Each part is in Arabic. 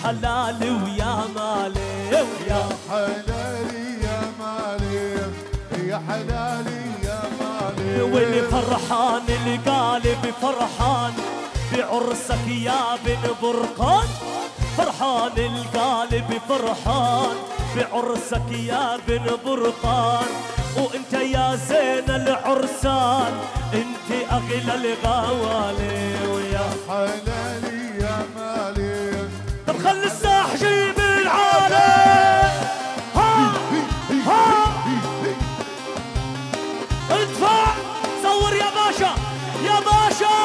حلالي ويا مالي يا حلالي يا مالي يا حلالي يا مالي واللي فرحان القالب فرحان بعرسك يا بن برقان فرحان القالب فرحان بعرسك يا بن برقان وانت يا زين العرسان انت اغلى الغوالي ويا حلالي يا مالي طب خلي الساح جيب العالي ها ها ادفع صور يا باشا يا باشا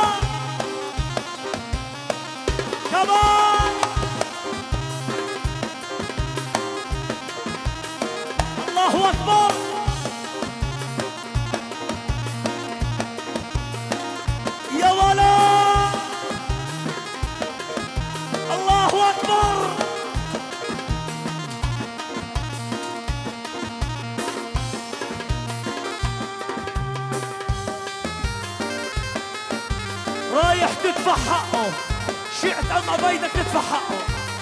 كمان الله اكبر يا ولا الله اكبر رايح تدفع حقه شيعة عم عبيدك تدفع حقه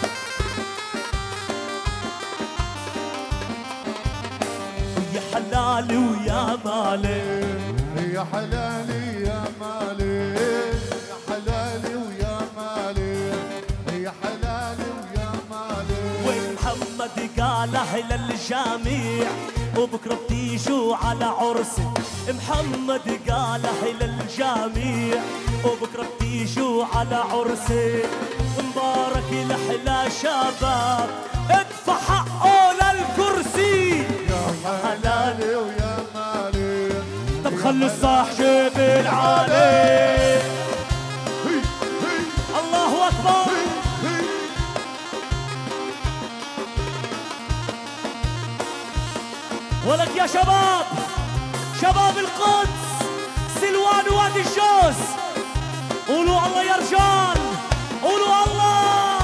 يا حلالي ويا مالي يا حلالي يا مالي يا حلالي ويا مالي يا حلالي ويا مالي ومحمد قاله للجميع وبكره بتيجوا على عرسي محمد قاله للجميع وبكره بتيجوا على عرسي مبارك لحلا شباب ادفع حقه للكرسي يا حلالي ويا مالي طب خلي الصاح جيب العالي الله اكبر ولك يا شباب شباب القدس سلوان ووادي الجوز قولوا الله يا رجال قولوا الله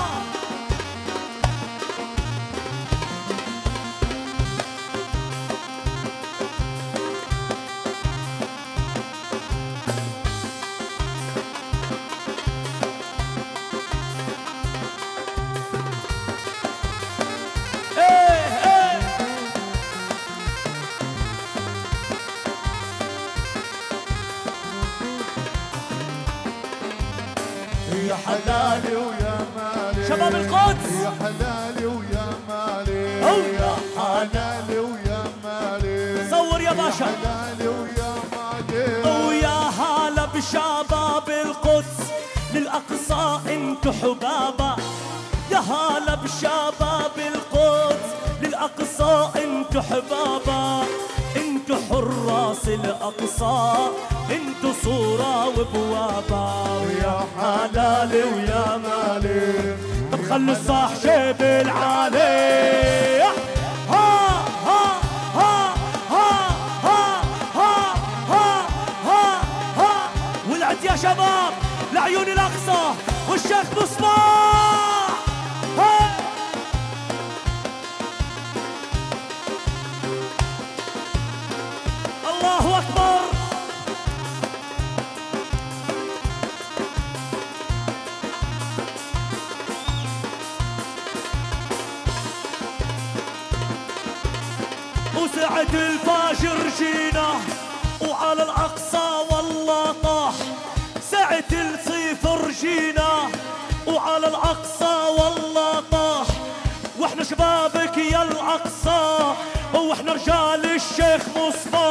يا حلالي ويا مالي شباب القدس يا حلالي ويا مالي أو. يا حلالي ويا مالي صور يا باشا حلالي ويا مالي ويا هلا بشباب القدس للأقصى انتو حبابة يا هلا بشباب القدس للأقصى انتو حبابة انتو حراس الأقصى انتو صورة وبوابة ويا حلالي ويا مالي طب خلي الصاح جيب العالي ها ها ها ها ها ها ها ها ها ولعت يا شباب لعيون الأقصى والشيخ مصباح ها الله أكبر وسعة الفجر جينا وعلى الأقصى والله طاح سعة الصفر جينا وعلى الأقصى والله طاح واحنا شبابك يا الأقصى واحنا رجال الشيخ مصطفى